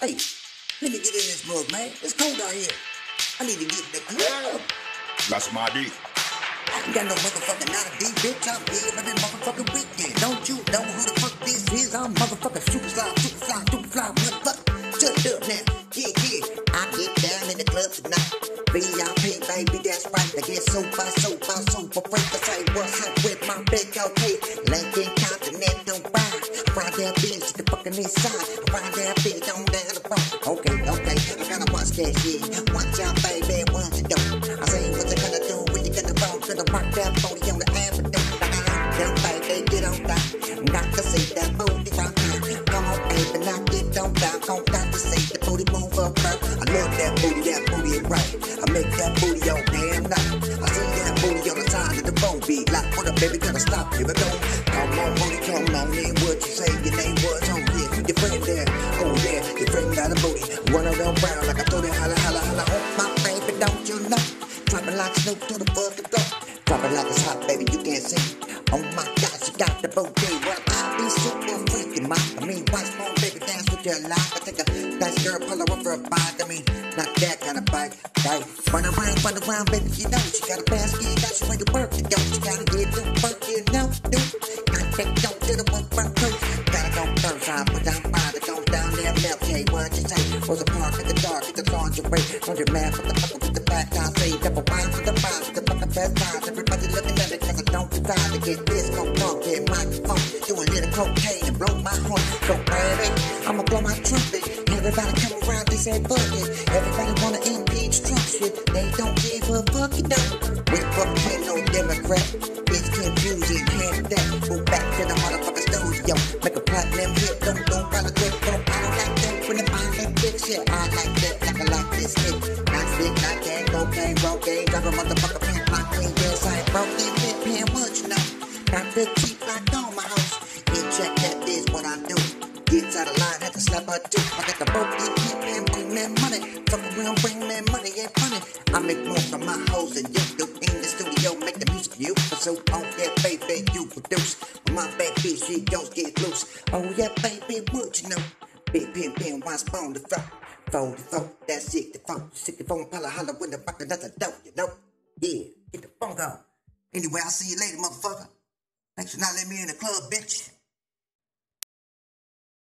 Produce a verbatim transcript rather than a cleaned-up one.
Hey, let me get in this mug, man. It's cold out here. I need to get in the club. Got some I D. I ain't got no motherfucking I D, bitch. I'm here by the motherfucking weekend. Don't you know who the fuck this is? I'm motherfucking super fly, super fly, super fly, motherfucker. Shut up now. Yeah, yeah. I get down in the club tonight. V I P, baby, that's right. I get so by so by so for free. I say what's up with my big okay. Lincoln Continental ride. Ride that bitch to the fucking east side. Ride that bitch on down the phone. Okay, okay. I gotta watch that shit. Watch out, baby, what you do. I say what you gonna do when you get the phone. Gonna rock that booty on the avenue. Down, baby, get on down. Got to see that booty rock down. Come on, baby, now get on down. Gon' got to see the booty move up, bro. I love that booty, that booty is right. I make that booty all damn night. I see that booty on the side of the phone. Be like, what up, baby, gonna stop, here we go. Come on, booty, come on, then what you say, your name was, oh yeah, who your friend there? Oh yeah, your friend got a booty. One of them brown, like I told it, holla, holla, holla. Oh my baby, don't you know? Drop it like Snoop to the fucking floor. Drop it like it's hot, baby, you can't see. Oh my God, she got the booty. Well, I be super freaking my. I mean, watch more, baby, dance with your life. I take a nice girl, pull her up for a bike. I mean, not that kind of bike, right? Run around, run around, baby, you know. She got a basket, got you way to work. You don't, you gotta get to work, you know, do. Got that dope to the work, work, work. Gotta go first, I put down by the go down there, milk, hey, what you say? Was a park in the dark, get the lingerie. Hundred man, put the fucker with the back, I say, double wine for the vibe, the fucking best vibes. Everybody looking at it, cause I don't decide to get this, go funk, get microphone. Do a little cocaine and blow my horn. So, baby, I'ma blow my trumpet. Everybody come around, they say, fuck it. Everybody wanna impeach Trump shit. They don't give a fuck, you know. We Republican, no Democrat. It's confusing, can't that. Go back to the motherfucking studio. Make a platinum hit, don't go politics. Don't I don't like that when the mind that big shit. I like that, like I like this hit. Not big, not that, cocaine, cocaine. Drive a motherfucker pimp like clean, yes, I ain't broke that bit, paying what you know. Got the cheap like on my house. And check that is what I do. Gets out of line, had to slap her too. I got the boat, get hit, man, bring that money. Fuck around, bring that money, ain't funny. I make more from my hoes than you do. In the studio, make the music you. But so on that baby, you produce. My baby, she goes get loose. Oh yeah, baby, what you know? Big pin, pin, one spoon, the front. Fold the phone, that's it, the phone. Sick the phone, holla, holla, when the fuck, that's a dope, you know? Yeah, get the phone on. Anyway, I'll see you later, motherfucker. Thanks for not letting me in the club, bitch.